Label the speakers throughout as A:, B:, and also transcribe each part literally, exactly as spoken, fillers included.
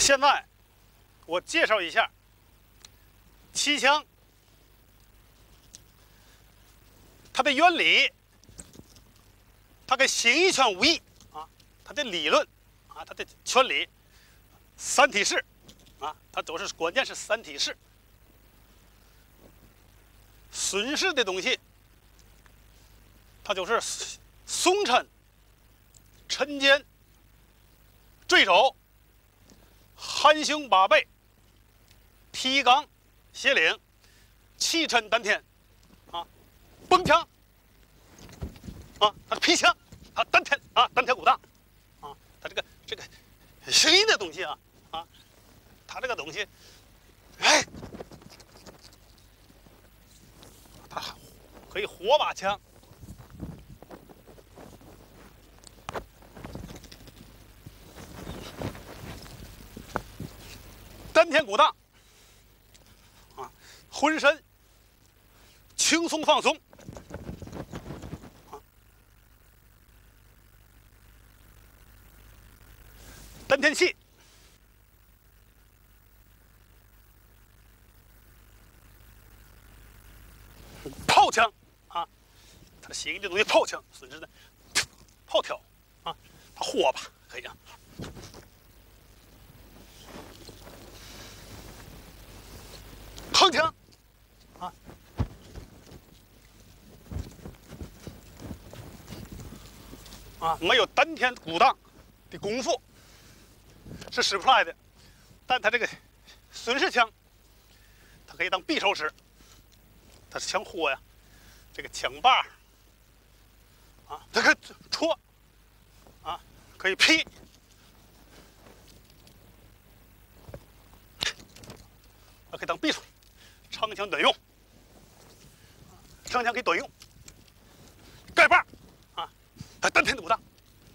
A: 现在我介绍一下气枪它的原理，它跟形意拳无异啊，它的理论啊，它的原理三体式啊，它都是关键是三体式。损式的东西，它就是松抻、抻肩、坠肘、含胸拔背、提肛、斜领、气抻丹田啊，蹦枪啊，它是劈枪啊，丹田啊，丹田鼓荡啊，它这个这个形意的东西啊啊，它这个东西，哎，它可以活把枪。丹田鼓荡啊，浑身轻松放松啊，丹田气，炮枪啊，它的形意的东西炮枪，损失的炮挑啊，它火把可以这样。横枪啊，啊，没有丹田鼓荡的功夫是使不出来的。但它这个损式枪，它可以当匕首使，它是枪豁呀，这个枪把啊，它可以戳啊，可以劈，它可以当匕首。长枪短用，长枪可以短用，盖把啊，它丹田的鼓荡，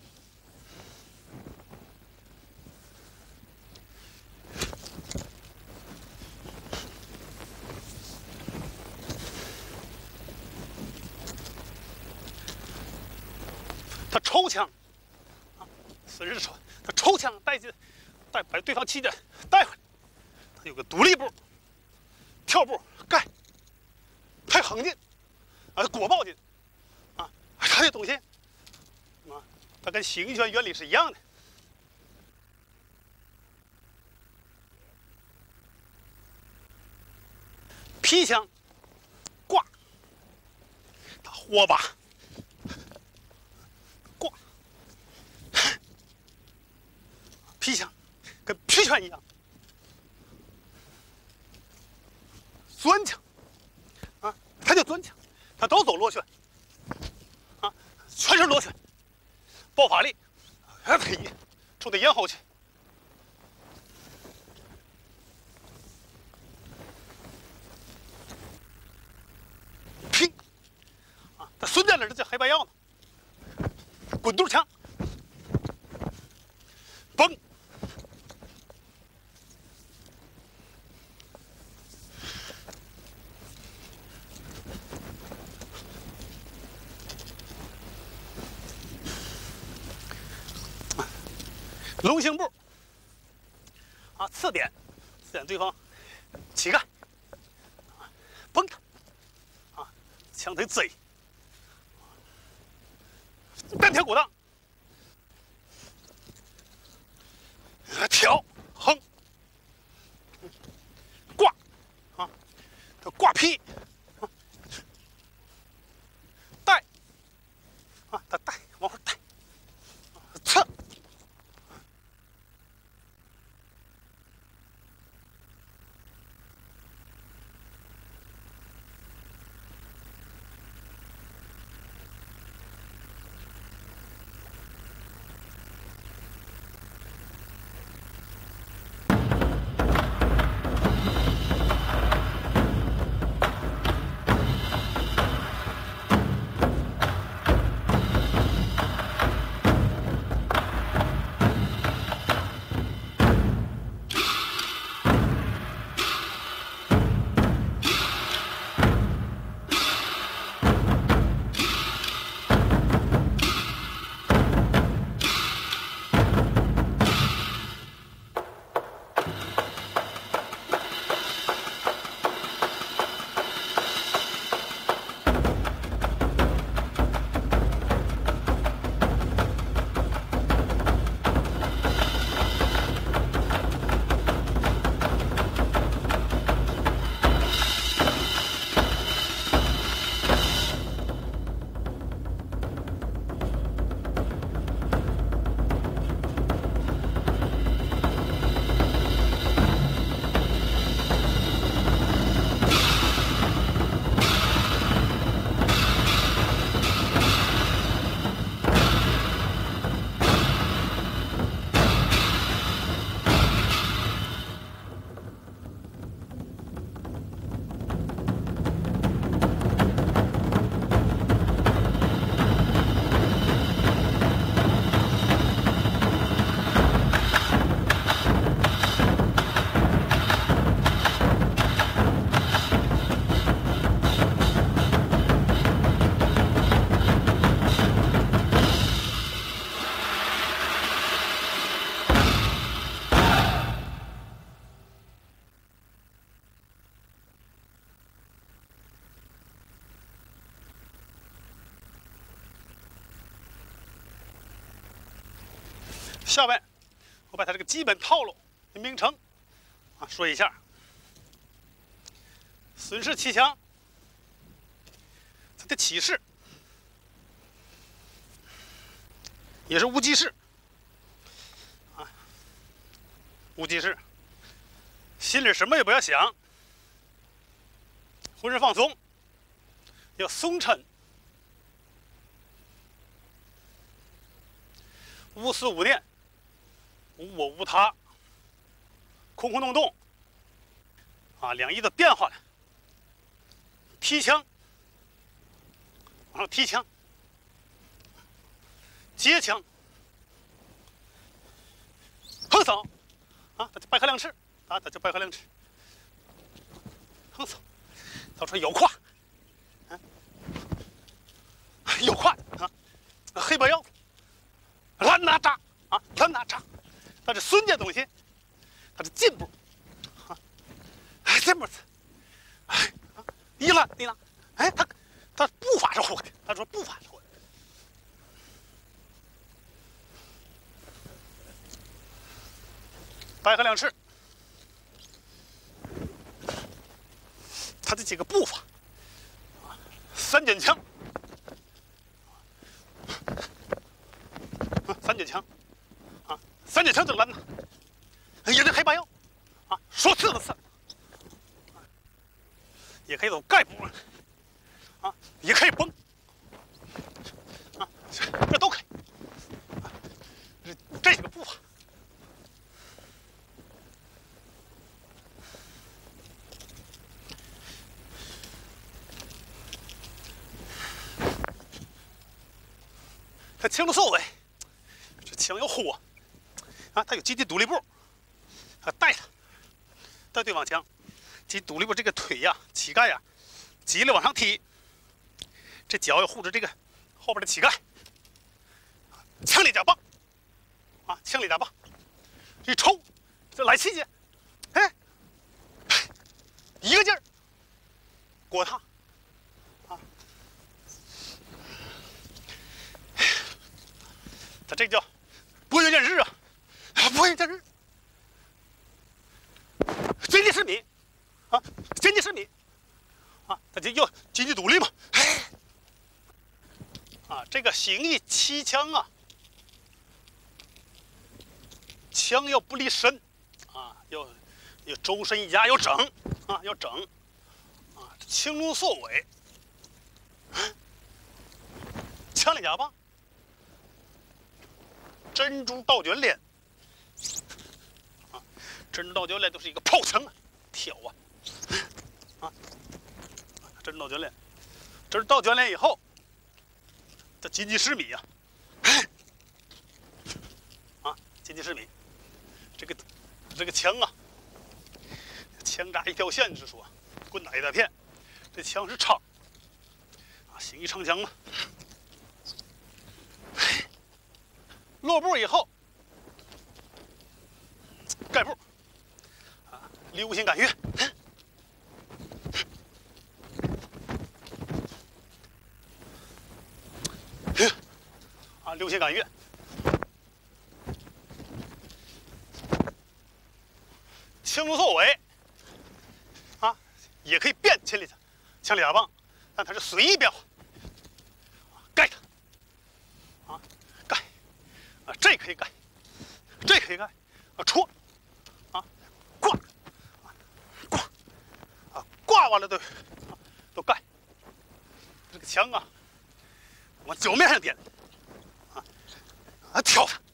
A: 它抽枪啊，损失抽，它抽枪带进带把对方气的带回来，它有个独立步。跳步盖，还横进，啊，裹抱进，啊，它这东西，啊，它跟形意拳原理是一样的。劈枪，挂，它豁把，挂，劈枪跟劈拳一样。钻枪，啊，它叫钻枪，它都走螺旋，啊，全是螺旋，爆发力，哎呸，冲到咽喉去，拼，啊，它孙家那这叫黑白药呢，滚肚枪，崩。龙形步啊，刺点，刺点对方膝盖，啊，崩他，啊，枪腿贼，丹田鼓荡，挑横，挂，啊，它挂劈，啊，带，啊，它带往后带，侧。 下面我把它这个基本套路的名称啊说一下。孙氏骑墙，它的起势也是无极式啊，无极式，心里什么也不要想，浑身放松，要松沉，无思无念，无我无他，空空洞洞啊，两翼的变化了。踢枪，往上踢枪，接枪，横扫，啊，他就摆开两翅，啊，他就摆开两翅，横扫，到时候摇胯，啊，摇胯啊，黑白腰，拦拿扎啊，拦拿扎，但是孙家东西，他的进步，啊，哎，这么子，哎。一拦一拦，哎，他他步伐是活的，他说步伐是活的，摆开两翅，他的几个步伐，啊，三卷枪，啊，三卷枪，啊，三卷枪就拦呐，也是黑八腰，啊，说刺的刺。也可以走盖步，啊，也可以崩，啊，这都可以，啊，这这几个步伐，他枪的兽尾，这枪要豁，啊，他有集体独立步，啊，带他，带对方枪。其独立步这个腿呀、膝盖呀，急了往上踢，这脚要护着这个后边的膝盖，枪里夹棒，啊，枪里夹棒，一抽，这来气节，哎，一个劲儿，裹他，啊，他这叫拨云见日啊，拨云见日，真的是你。啊，经济是你，啊，他就要经济独立嘛。哎，啊，这个形意七枪啊，枪要不离身，啊，要要周身一压，要整，啊，要整，啊，青龙缩尾，枪里夹棒，珍珠倒卷脸，啊，珍珠倒卷脸都是一个炮枪啊，挑啊。啊，这是倒卷脸，这是倒卷脸以后，这紧急十米呀、啊，啊，紧急十米，这个这个枪啊，枪扎一条线是说，棍打一大片，这枪是长，啊，形意长枪嘛。落步以后，盖步，啊，溜心赶跃。啊，溜心赶跃，青龙缩尾，啊，也可以变千里枪里夹棒，但它是随意变化，盖它，啊，盖，啊，这可以盖，这可以盖，啊，戳，啊，挂，啊，挂，啊，挂完了都，啊，都盖，这个枪啊，往脚面上点。啊，挑他！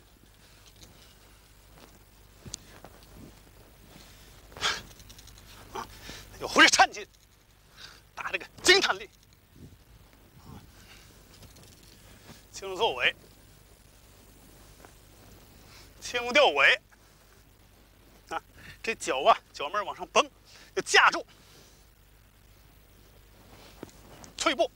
A: 啊，有浑身颤劲，打这个惊叹力。啊，青龙缩尾，青龙吊尾。啊，这脚啊，脚面往上绷，要架住。退步，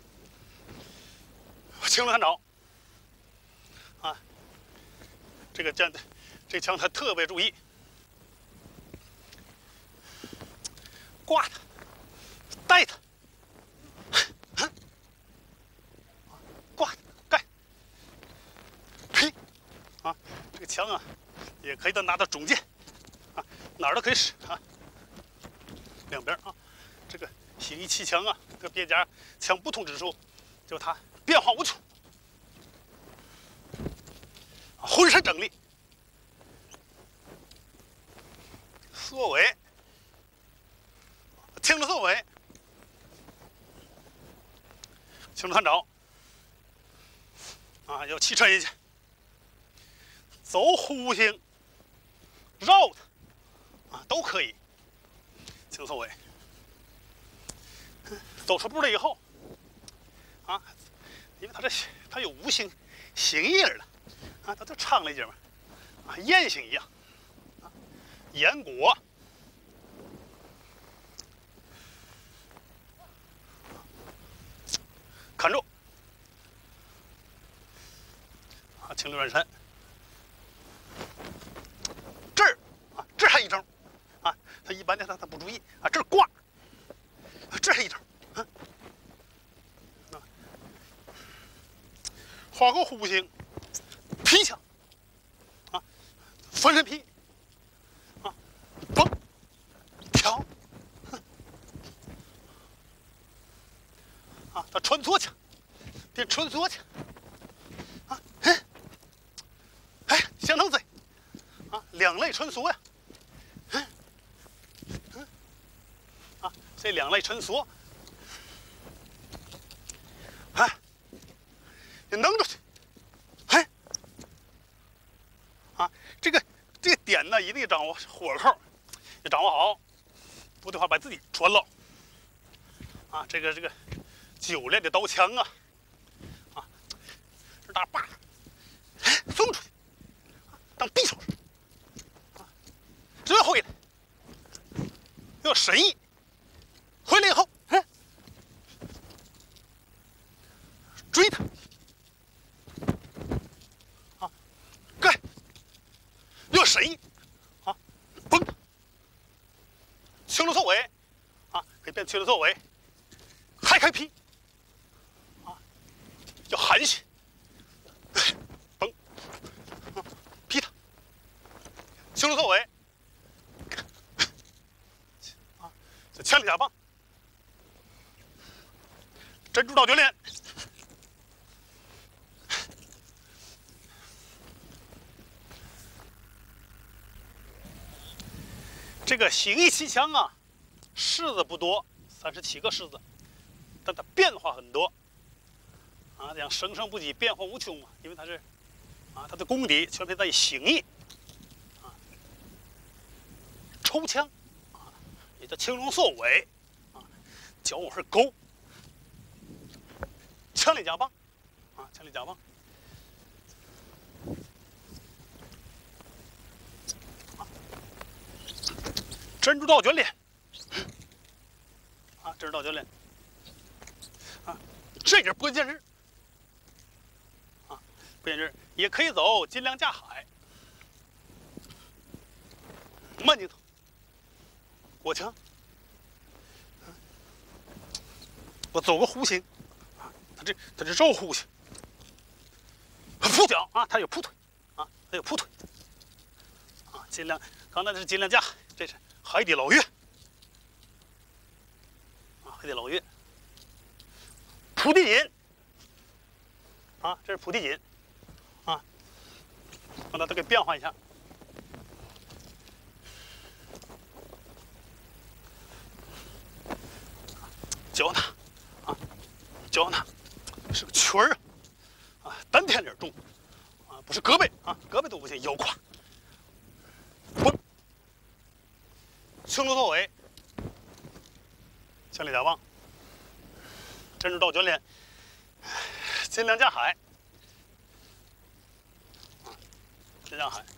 A: 青龙探爪。啊，这个枪，这枪他特别注意，挂他，带他，挂他，盖，嘿，啊，这个个枪啊，也可以拿到中间啊，哪儿都可以使啊。两边啊，这个形意气枪啊，跟别家枪不同之处，就它变化无穷，浑身整理，缩尾，轻着缩尾，轻着探爪啊，要气沉一下。走弧形、绕的啊都可以，轻缩尾。走出步了以后啊，因为它这它有无形形意儿了啊，它就唱了一节嘛，啊，雁形一样啊，雁果。看住啊，轻溜转身。这儿啊，这还一招啊，他一般的他他不注意啊，这儿挂，这还一招啊，啊，画个弧形，劈枪啊，分身劈啊，蹦挑啊，他穿梭枪，变穿梭枪啊，哎哎，相当贼。啊，两肋穿梭呀，嗯嗯，啊，这两肋穿梭，哎，你弄出去，哎，啊，这个这个点呢，一定掌握火候，要掌握好，不的话把自己穿了。啊，这个这个久练的刀枪啊，啊，这大把，哎，送出去，啊，当匕首使。最后一来，要神意。回来以后，哎，追他，啊，盖，要神意，啊，崩他，轻溜缩尾，啊，可以变轻溜缩尾，还开劈，啊，要含蓄，崩，啊，劈他，轻溜缩尾。枪里甲棒，珍珠倒卷脸，这个形意气枪啊，式子不多，三十七个式子，但它变化很多啊，讲生生不息，变化无穷嘛，因为它是啊，它的功底全凭在于形意啊，抽枪。也叫青龙缩尾，啊，脚往上勾，枪里甲棒，啊，枪里甲棒，啊，珍珠倒卷脸，啊，珍珠倒卷脸，啊，这点不见日，啊，不见日也可以走金梁架海，慢镜头。我枪，我走个弧形，啊，它这它这绕弧形，扑脚啊，它有扑腿，啊，它有扑腿，啊，金梁，刚才这是金梁架，这是海底捞月，啊，海底捞月，扑地锦，啊，这是扑地锦，啊，把它都给变化一下。脚拿，啊，脚拿，是个圈儿啊，啊，单天点重，啊，不是胳膊啊，胳膊都不行，腰胯，嘣，轻溜缩尾，枪里甲棒，珍珠倒卷脸，金梁架海，啊，金梁海，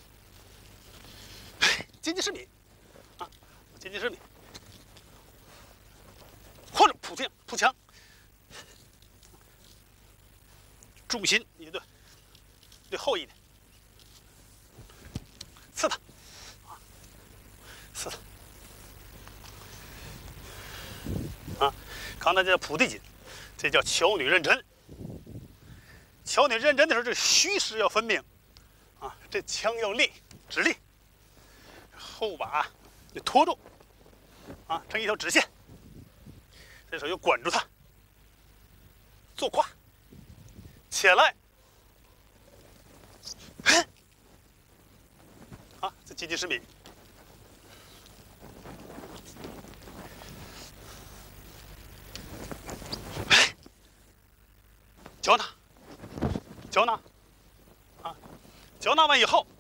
A: 金鸡失敏，啊，金鸡失敏。或者扑枪，扑枪，重心你得得厚一点，刺他，啊，刺他，啊，刚才叫扑地锦，这叫巧女认真。巧女认真的时候，这虚实要分明，啊， 这枪要立直立，后把你拖住，啊，成一条直线。这手又管住它，坐胯，起来，嘿，啊，这接近十米。哎，脚拿，脚拿，啊，脚拿完以后，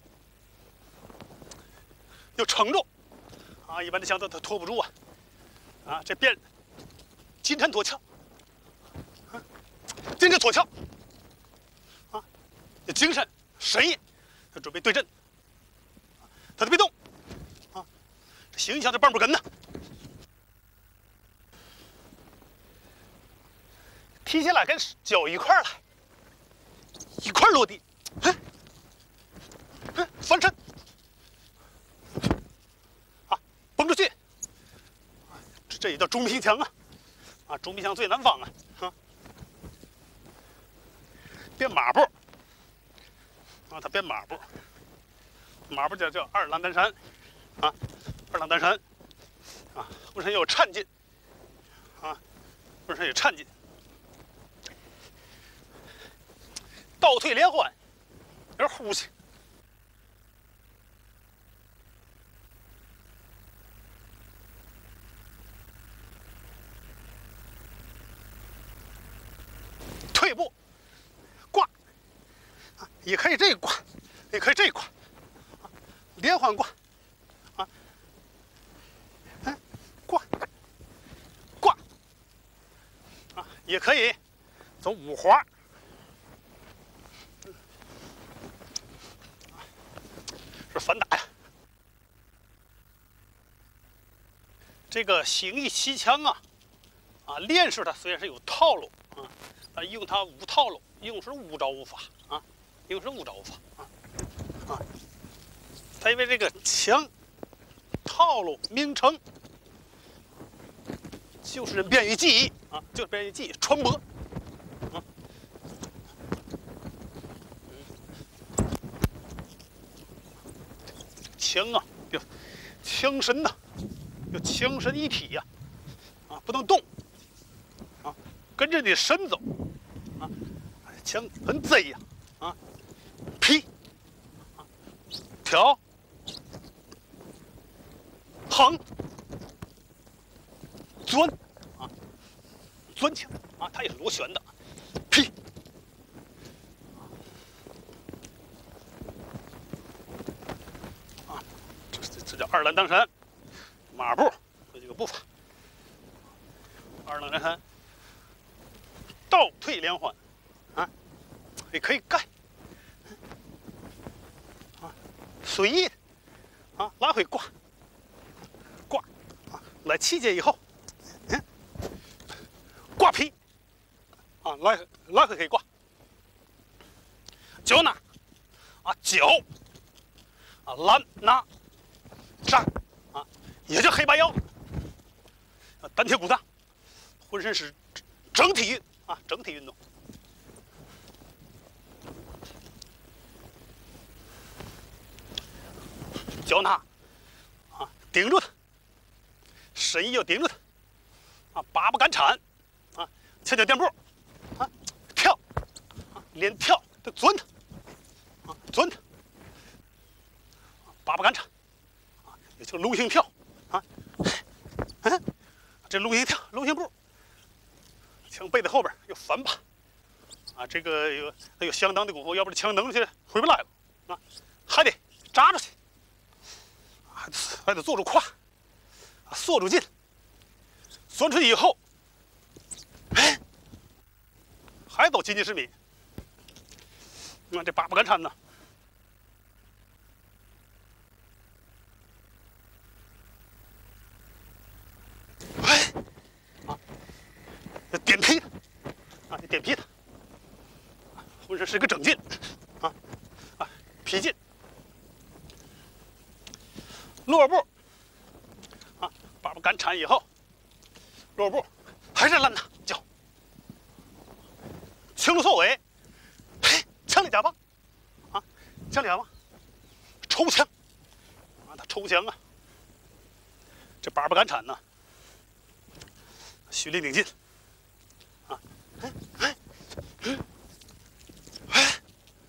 A: 又撑住，啊，一般的枪都它拖不住啊，啊，这边。金蝉脱壳，啊，金蝉脱壳，啊，精神神意，他准备对阵，他都别动，啊，这形象这半步跟呢，提起来跟脚一块来，一块落地，哎，哎，翻身，啊，绷出去，啊，这这也叫中平枪啊。啊，中皮枪最难防啊！啊，变马步，啊，他变马步，马步叫叫二郎担山，啊，二郎担山，啊，浑身有颤劲，啊，浑身有颤劲，倒退连环，有点呼吸。退步，挂，啊，也可以这个挂，也可以这个挂，啊，连环挂，啊，哎，挂，挂，啊，也可以走五滑，是反打呀。这个形意骑枪啊，啊，练术它虽然是有套路啊。啊，用它无套路，用是无招无法啊，用是无招无法啊啊！它因为这个枪套路名称就是便于记忆啊，就是便于记忆传播啊。枪啊，要枪身呐，要枪身一体呀，啊，不能动啊，跟着你身走。啊，枪很贼呀，啊，劈，啊，挑，横，钻，啊，钻枪，啊，它也是螺旋的，劈，啊，这这这叫二郎当山，马步这几个步法，二郎当山。倒退连环，啊，也可以盖，啊，随意的，啊，拉回挂，挂，啊，来气节以后，嗯，挂劈，啊，来来回可以挂，脚拿，啊，脚，啊，拦拿，扎，啊，也叫黑八腰，啊，单铁骨脏，浑身是整体。啊，整体运动，脚拿，啊，顶住它，神意要顶住它，啊，八步赶铲，啊，跷跷垫步，啊，跳，啊，连跳得钻它，啊，钻它，啊，八步赶铲，啊，也叫龙形跳，啊，嗯，这龙形跳，龙形步。枪背在后边，有反把，啊，这个有它有相当的功夫，要不这枪扔出去回不来了，啊，还得扎出去，还得还得坐住胯，啊，缩住劲，钻出去以后，哎，还走接近十米，你看这八步赶铲呢，哎，啊，要点劈它。啊，你点劈它，浑身是个整劲，啊啊，劈劲，落步，啊，八步赶铲以后，落步还是拦拿脚，轻入缩尾，嘿，枪里夹棒，啊， 枪里吗？抽枪啊，他抽枪啊，这板不敢铲呐，虚灵顶进啊，哎哎哎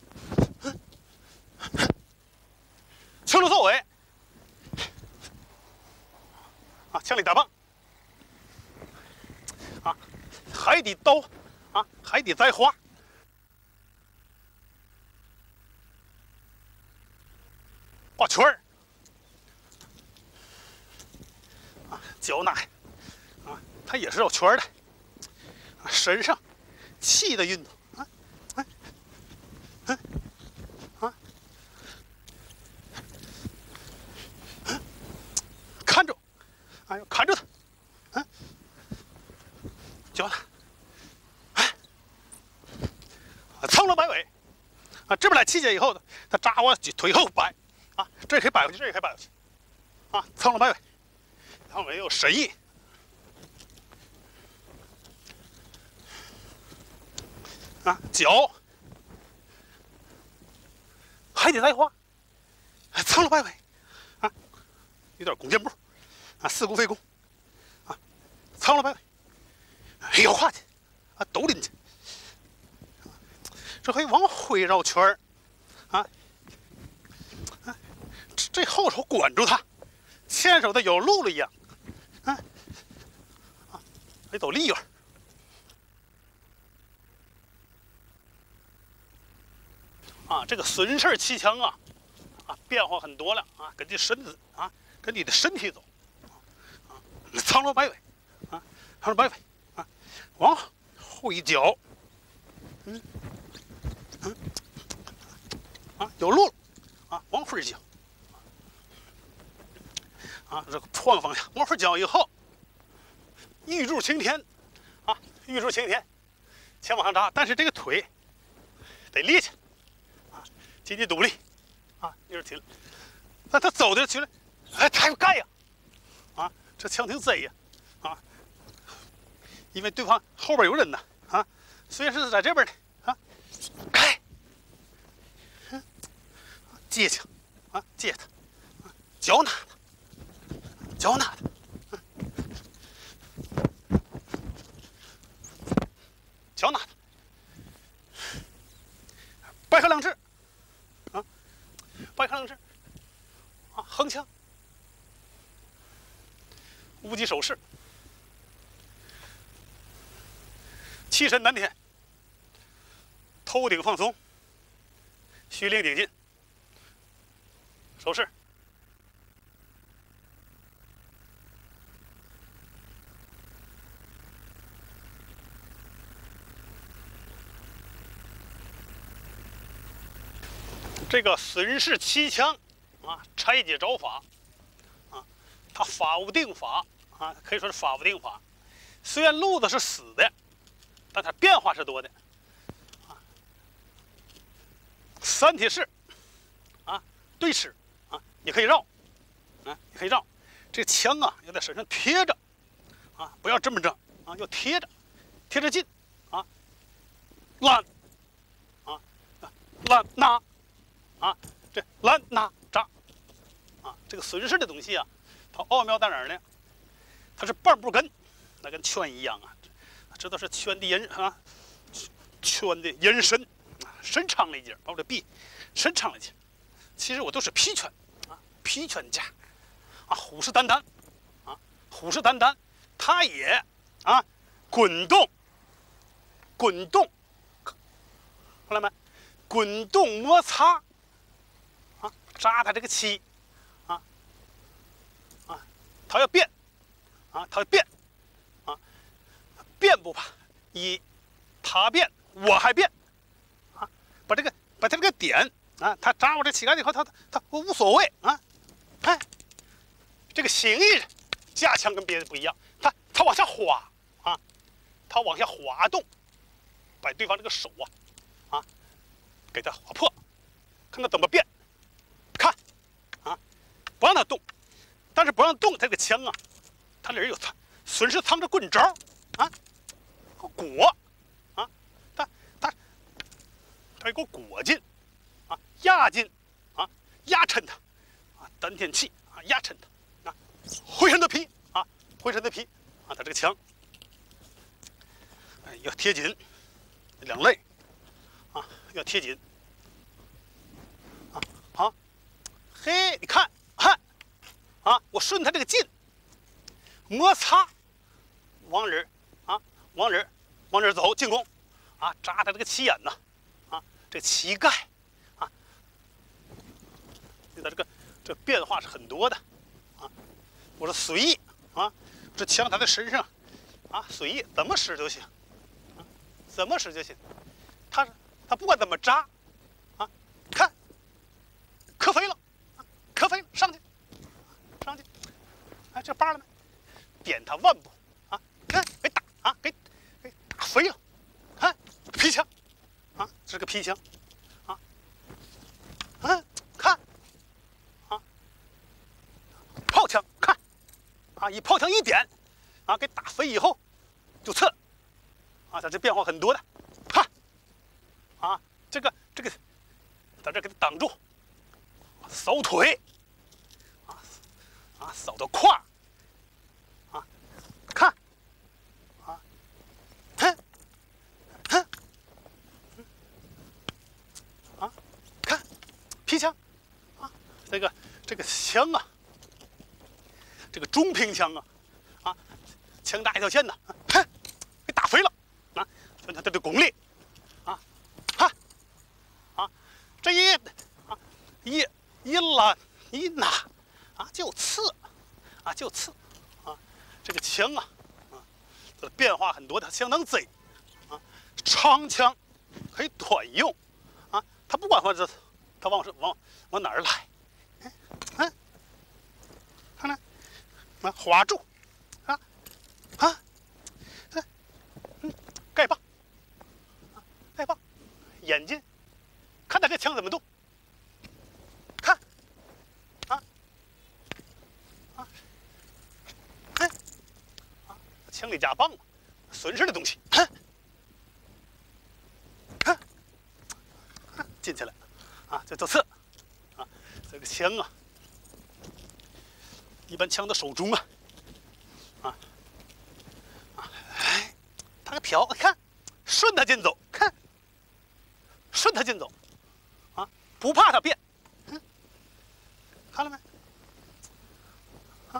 A: 哎，枪头走尾啊，枪里打棒啊，海底刀啊，海底栽花。画圈儿啊，脚奶啊，它也是有圈儿的啊，身上气的运动啊，哎哎啊，看着，哎呦，看着它，啊，脚奶，哎，啊，苍龙摆尾啊，这边来气节以后呢，它扎我腿后摆。啊，这也可以摆过去，这也可以摆过去，啊，苍龙摆尾，然后没有神意，啊，脚，海底栽花，苍龙摆尾，啊，有点弓箭步，啊，四股飞弓，啊，苍龙摆尾，腰胯去，啊，抖拎去，这可以往回绕圈儿，啊。这后手管住他，前手的有路了一样，啊啊，得走立远啊。这个孙氏骑枪啊，啊，变化很多了啊，根据身子啊，跟你的身体走啊，苍龙摆尾啊，苍龙摆尾啊，往后一脚，嗯嗯啊，有路了啊，往回一脚。啊，这个换个方向，往回脚以后，玉柱擎天，啊，玉柱擎天，前往上扎，但是这个腿得立起来，啊，紧紧独立，啊，一直挺，那他走的去了，哎，他还有盖呀，啊，这枪挺贼呀，啊，因为对方后边有人呢，啊，虽然是在这边呢，啊，开，嗯，接枪，啊，接他，啊，脚拿他。脚拿的，脚拿的，摆开两指，啊，摆开两指，啊，横枪，无极手势，气沉丹田，头顶放松，虚灵顶进，手势。这个孙氏骑枪啊，拆解招法啊，他法无定法啊，可以说是法无定法。虽然路子是死的，但它变化是多的啊。三体式啊，对吃啊，也可以绕啊，也可以绕。这枪啊，要在身上贴着啊，不要这么着啊，要贴着，贴着劲啊，拦啊，拦拿。啊，这拦拿扎，啊，这个孙氏的东西啊，它奥妙在哪儿呢？它是半步跟，那跟圈一样啊，这都是圈的延啊，圈的延伸，啊，伸长了一截，把我的臂伸长了一截。其实我都是劈拳啊，劈拳架，啊，虎视眈眈，啊，虎视眈眈，它也啊滚动，滚动，看到没？滚动摩擦。啊，扎他这个气，啊，啊，他要变，啊，他要变，啊，变不怕，一，他变我还变，啊，把这个把他这个点啊，他扎我这膝盖以后，他他我无所谓啊，哎，这个形意架枪跟别的不一样，他他往下滑啊，他往下滑动，把对方这个手啊，啊，给他划破，看他怎么变。看，啊，不让他动，但是不让动，他这个枪啊，他里边有藏，孙氏藏着棍招啊，裹，啊，他他他给我裹进，啊， 压紧啊，压沉它啊，丹田气啊，压沉它啊，回身的劈啊，回身的劈啊，它这个枪哎要贴紧两肋啊，要贴紧啊，好，嘿，你看看啊，我顺它这个劲摩擦，往这儿啊，往这儿往这儿走进攻啊，扎它这个气眼呐啊，这膝盖。它这个这变化是很多的，啊，我说随意啊，这枪它在身上，啊，随意怎么使就行，啊，怎么使就行，它它不管怎么扎，啊，看，可飞了，啊，可飞了，上去，上去，哎，这把了没？点它腕部，啊，看给打啊，给给打飞了，看劈枪，啊，这是个劈枪，啊，嗯，看。炮枪看，啊，以炮枪一点，啊，给打飞以后就刺，啊，它这变化很多的，哈，啊，这个这个，在这给它挡住，扫腿，啊啊，扫到胯，啊，看，啊，哼，哼，啊，看，劈枪，啊，这个这个枪啊。这个中平枪啊，啊，枪搭一条线呢，哼，给打飞了，啊，它它的功力，啊，哈，啊，这一啊一一拉一拿啊就刺，啊就刺，啊，这个枪啊，啊，它的变化很多，它相当贼，啊，长枪可以短用，啊，它不管往这，它往往往哪儿来，嗯嗯，看来。啊，划住，啊，啊，这，嗯，丐帮，啊，丐帮，眼睛，看他这枪怎么动，看，啊，啊，哎，啊，枪里加棒，损失的东西，啊，啊，啊，进去了，啊，这就刺，啊，这个枪啊。一般枪的手中啊，啊，啊，哎，它个挑，看，顺它劲走，看，顺它劲走，啊，不怕它变，嗯，看了没？啊，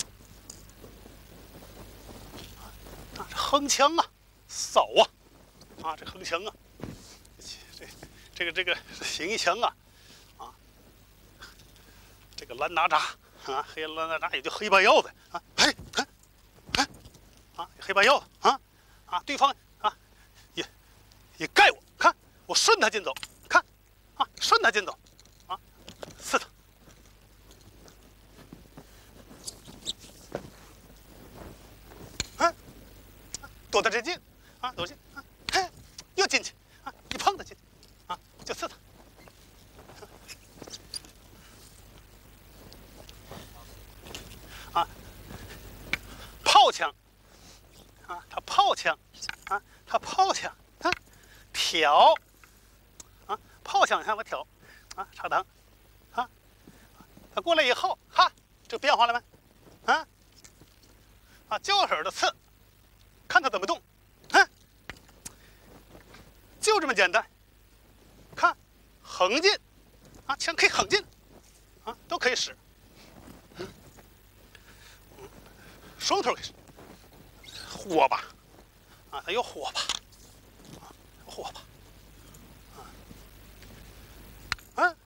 A: 啊，这横枪啊，扫啊，啊，这横枪啊，这这个这个形意枪啊，啊，这个兰拿扎。啊，黑兰那啥也就黑八鹞子啊，哎，看，哎，啊，黑八鹞子啊，啊，对方啊，也也盖我，看我顺他劲走，看，啊，顺他劲走，啊，刺他，啊，躲他这劲，啊，躲进，啊，哎，又进去，啊，一碰他进去，啊，就刺他。啊，炮枪，啊，它炮枪，啊，它炮枪，啊，挑，啊，炮枪，你看我挑，啊，插裆，啊，它过来以后，哈，这变化了没？啊，啊，就手的刺，看它怎么动，啊，就这么简单，看，横进，啊，枪可以横进，啊，都可以使。双头给使，火把，啊，它有火把，啊，火把，啊，啊，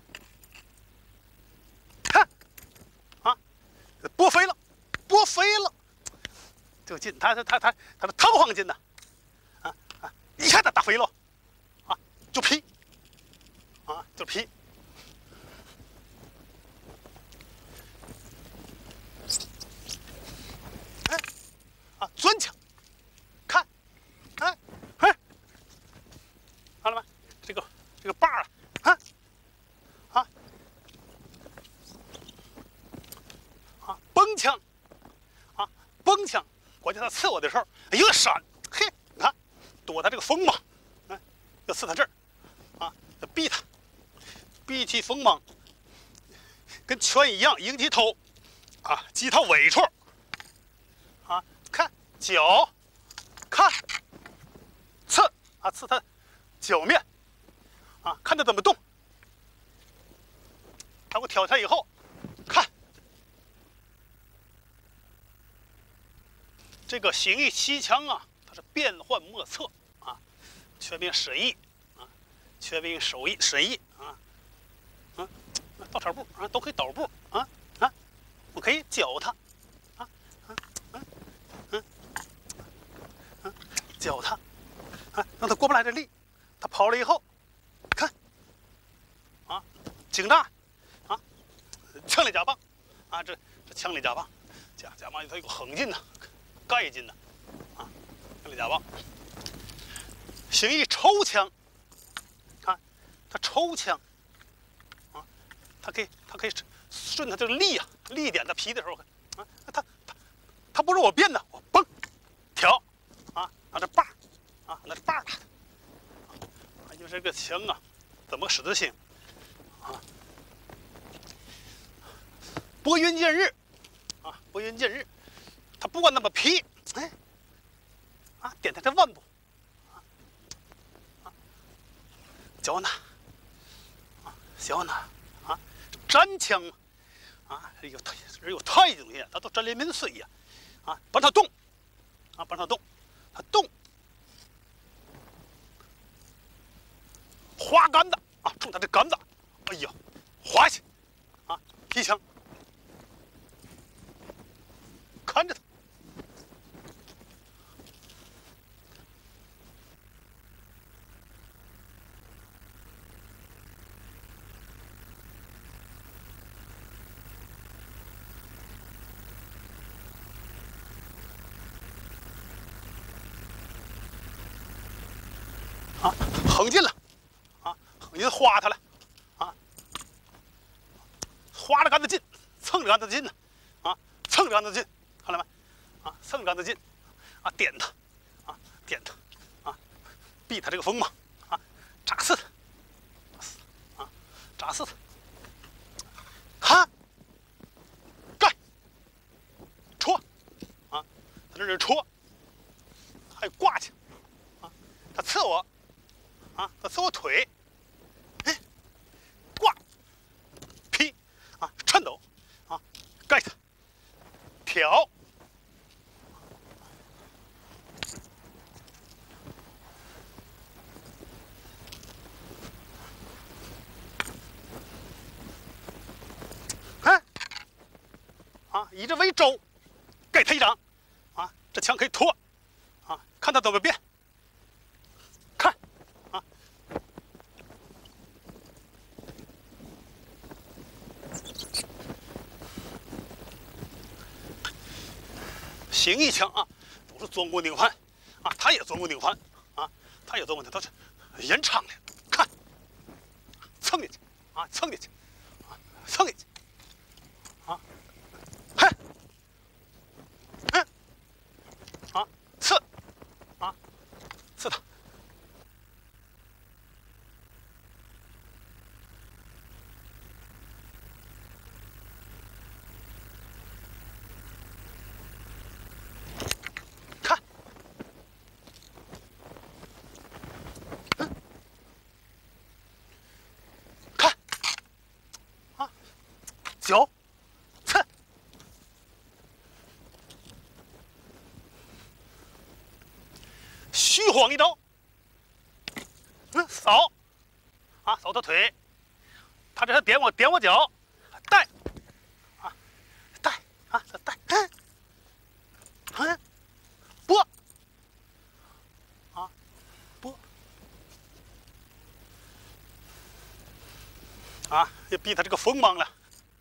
A: 看，啊，拨飞了，拨飞了，这个劲，它它它它它的弹簧劲呐，啊啊，一下子打飞了，啊，就劈，啊，就劈。啊，钻枪，看，哎，哎，看了没？这个这个把儿啊，啊，啊，崩枪，啊，崩枪，关键他刺我的时候有点闪，嘿，你看，躲他这个锋芒，哎，要刺他这儿，啊，要逼他， 闭起锋芒，跟拳一样，迎起头，啊，击他尾处，啊，看脚，看，刺啊，刺他脚面，啊，看他怎么动。他给我挑起来以后，看这个形意七枪啊，它是变幻莫测啊，全凭神意啊，全凭手艺神意啊，啊，倒插步啊，都可以倒步啊啊，我可以教他啊啊啊嗯嗯，教他啊，让他过不来这力，他跑了以后，看啊，惊炸。枪里夹棒，啊，这这枪里夹棒，夹夹棒它有个横劲呐，盖劲呐，啊，枪里夹棒，形意抽枪，看它抽枪，啊，它可以它可以顺它这个力啊，力点它皮的时候，啊，它它它不是我变的，我嘣挑，啊，拿这把，啊，拿这把打的，啊，因为这个枪啊，怎么使得行，啊。拨云见日，啊，拨云见日，他不管那么皮，哎，啊，点他这腕部，啊，啊，脚拿，啊，脚拿，啊，粘枪嘛，啊，有太有太极东西，他都粘连绵碎呀，啊，不让他动，啊，不让他动，他动，划杆子，啊，冲他这杆子，哎呀，划下去，啊，劈枪。看着他，啊，横进了，啊，横进划他了，啊，划着杆子进，蹭着杆子进呢，啊，蹭着杆子进。看了没？啊，蹭杆子进，啊，点他，啊，点他，啊，避他这个锋芒，啊，扎死他，啊，扎死他，哈，盖，戳，啊，他这是戳，还有挂去，啊，他刺我，啊，他刺我腿，哎，挂，劈，啊，颤抖，啊，盖他。挑，看，啊，以这为轴，给他一掌，啊，这枪可以拖，啊，看他怎么变，看，啊，形意枪啊，都是钻过顶盘，啊，他也钻过顶盘，啊，他也钻过，他都是延长的，看，蹭进去，啊，蹭进去，啊，蹭进去，啊，嘿，嘿，啊，刺，啊，刺他。脚，刺，虚晃一招，嗯，扫，啊，扫他腿，他这是点我点我脚，带，啊，带，啊，这带，嗯，嗯，拨，啊，拨，啊，也逼他这个锋芒了。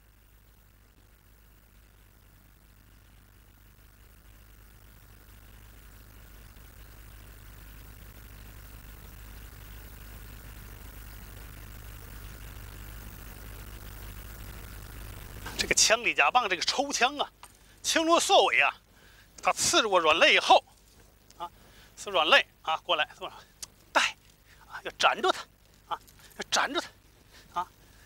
A: 这个枪里夹棒，这个抽枪啊，轻若缩尾啊，它刺入我软肋以后，啊，刺软肋啊，过来，带，啊，要粘住它，啊，要粘住它，啊，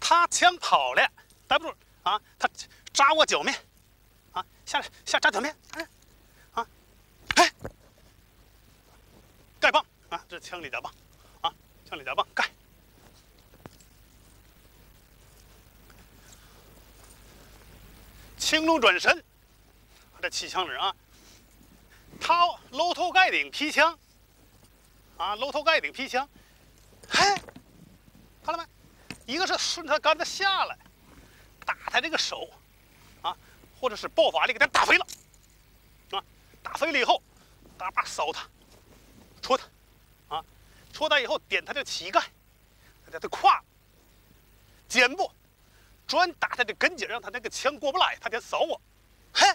A: 他枪跑了，逮不住啊！他扎我脚面，啊，下来下扎脚面，哎，啊，哎，丐棒啊，这是枪里甲棒，啊，枪里甲棒丐。青龙转身，这气枪人啊，他搂头盖顶劈枪，啊，搂头盖顶劈枪，嘿，看到没？一个是顺他杆子下来，打他这个手，啊，或者是爆发力给他打飞了，啊，打飞了以后，大把扫他，戳他，啊，戳他以后点他的膝盖，他的胯、肩部。专打他的跟节，让他那个枪过不来，他得扫我。嘿，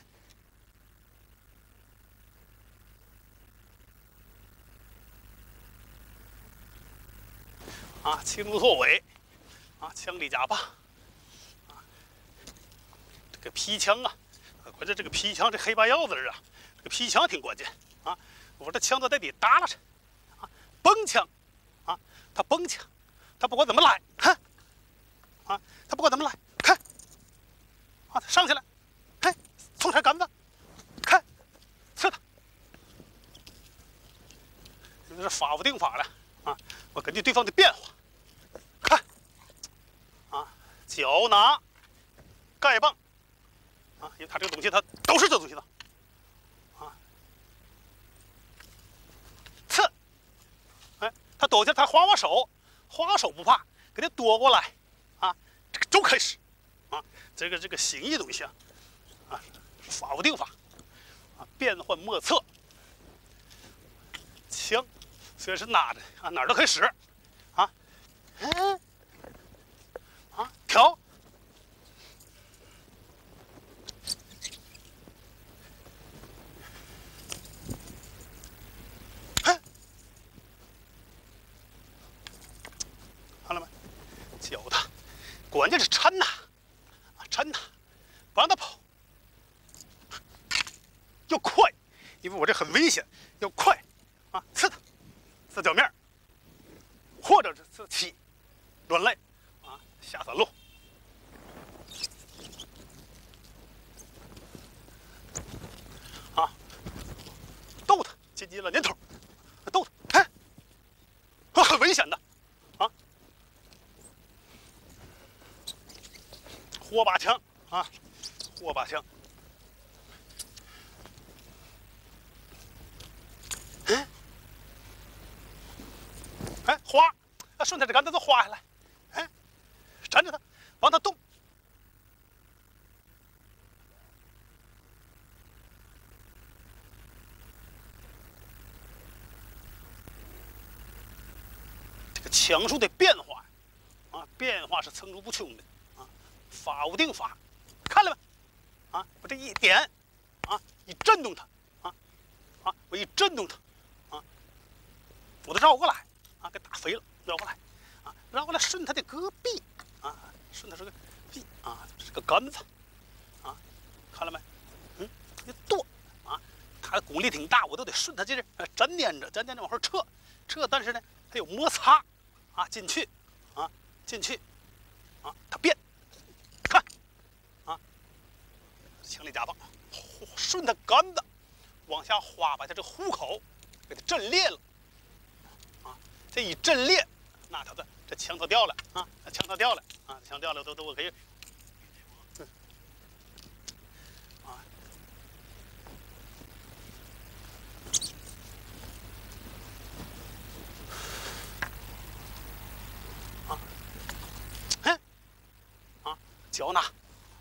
A: 啊，青龙错尾，啊，枪里甲棒，啊，这个劈枪啊，关键这个劈枪这黑八腰子啊，这个劈枪挺关键啊。我这枪都在底耷拉着，啊，崩枪，啊，他崩枪，他不管怎么来，哼，啊，他不管怎么来。啊，上去了，嘿，松开杆子，看，刺他，这是法无定法了啊！我根据对方的变化，看，啊，脚拿丐棒，啊，因为他这个东西他都是这东西的，啊，刺，哎，他躲下，他划我手，划我手不怕，给他躲过来，啊，这个就开始。啊，这个这个形意东西啊，啊，法无定法，啊，变幻莫测。枪虽然是拿着啊，哪儿都可以使，啊，嗯，啊，调，哎，看了没？教他，关键是缠呐。缠他，不让他跑，要快，因为我这很危险，要快啊！刺他，刺脚面，或者是刺膝、软肋啊，下三路。啊，逗他，紧急了年头，逗他，哎，啊，很危险的啊！火把枪啊，火把枪。哎，哎，划，啊，顺着这杆子都划下来，哎，缠着他，让他动。这个枪术的变化，啊，变化是层出不穷的。法无定法，看了没？啊，我这一点，啊，一震动它，啊，啊，我一震动它，啊，我都绕过来，啊，给打飞了，绕过来，啊，绕过来顺它的胳臂，啊，顺它这个臂，啊，这是个杆子，啊，看了没？嗯，一剁，啊，它的功力挺大，我都得顺它这儿，呃，粘粘着，粘粘着往后撤，撤，但是呢，它有摩擦，啊，进去，啊，进去，啊，它变。看，啊，枪里甲棒，顺他杆子往下划，把他这虎口给他震裂了，啊，这一震裂，那他的这枪头掉了啊，枪头掉了啊，枪掉了都都我可以，嗯，啊，啊，哎，啊，脚拿。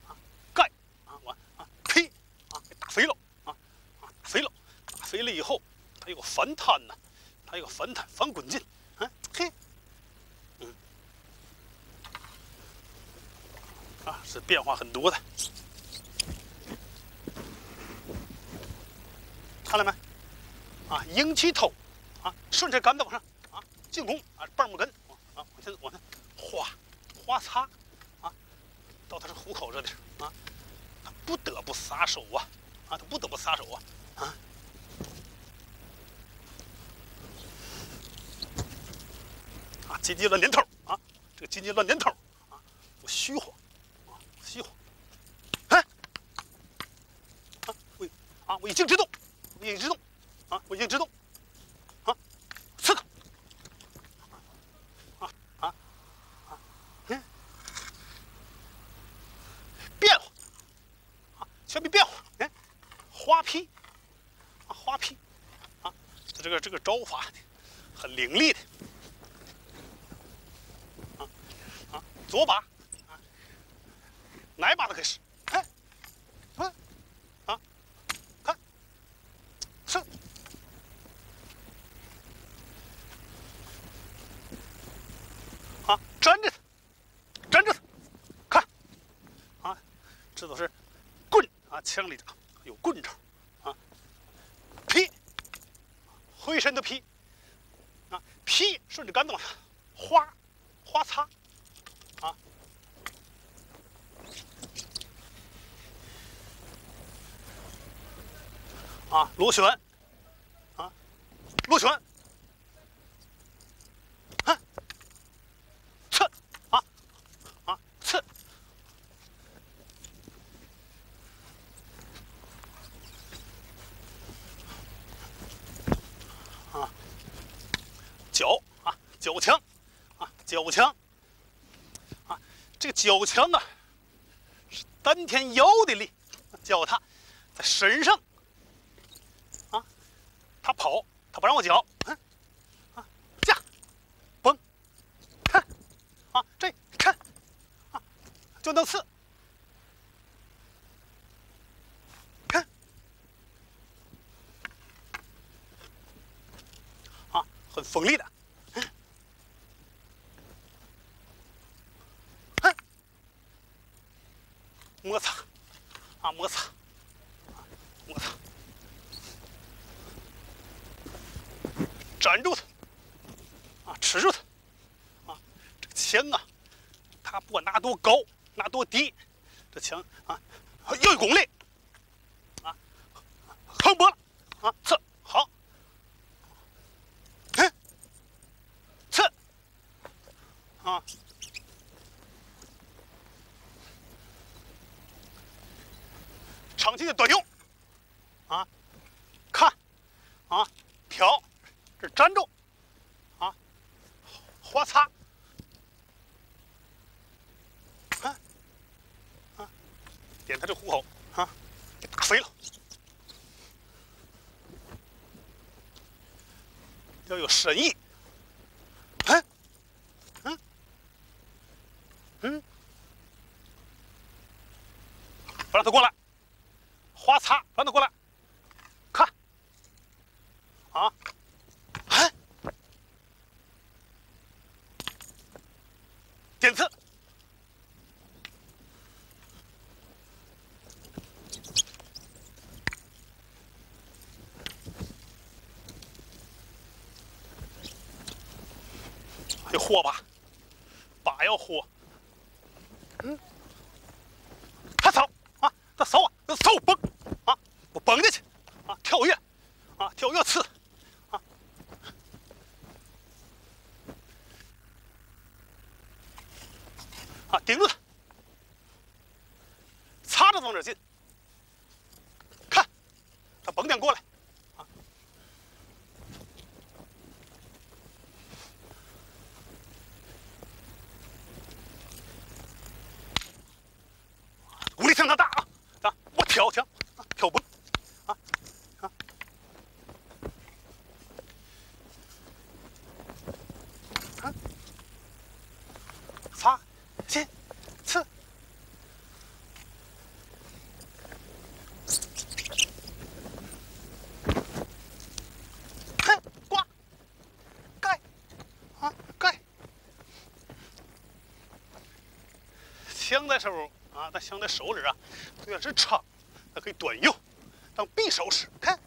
A: 飞了啊啊！飞了，打飞了以后，它有个反弹呐，它有个反弹反滚进，啊嘿，嗯，啊是变化很多的，看了没？啊，鹰起头，啊，顺着杆子往上啊进攻啊，棒木根啊往下往下划划擦啊，到它是虎口这里啊，他不得不撒手啊。啊，他不得不撒手啊！啊，啊，金鸡乱年头啊，这个金鸡乱年头啊， 虚晃，啊，虚晃，哎，啊，我啊，我已经制动，我已经制动，啊，我已经制动，啊，刺他，啊啊啊，嗯，变化，啊，全面变化，哎，花劈，啊，花劈，啊，这个这个招法很凌厉的。 左把，啊，哪把都可以使。哎，啊，啊，看，是，啊，粘着它，粘着它，看，啊，这都是棍啊，枪里头有棍招，啊，劈，回身的劈，啊，劈顺着杆子往下，花，花擦。 啊，啊，螺旋，啊，螺旋，啊，刺，啊，啊，刺，啊，脚，啊，脚枪，啊，脚枪。 这个脚枪啊，是丹田腰的力，教他在身上啊，他跑，他不让我脚，嗯，啊，架，绷，看，啊，这看，啊，就能刺，看，啊，很锋利的。 摩擦，啊摩擦，啊摩擦，粘住它，啊持住它，啊这个枪啊，它不管拿多高，拿多低，这枪啊要有功力，啊横拨了，啊刺好，嗯刺，啊。 长期的短用，啊，看，啊，挑，这粘住，啊，花擦，啊，啊，点他这虎口，啊，给打飞了，要有深意，哎，嗯，嗯，不让他过来。 花擦，让他过来，看，啊，哎，点刺，得豁把，把要豁，嗯，他扫啊，他扫啊，他扫崩。 啊，我蹦进去，啊，跳跃，啊，跳跃刺，啊，啊，顶住它，擦着往这进，看，他蹦点过来，啊，武力相当大啊，啊，我挑枪。 跳蹦，啊啊，啊，擦，进，刺，嘿，挂，盖，啊盖，枪在手啊，但枪在手里啊，虽然是长。 它可以短用，当匕首使。看，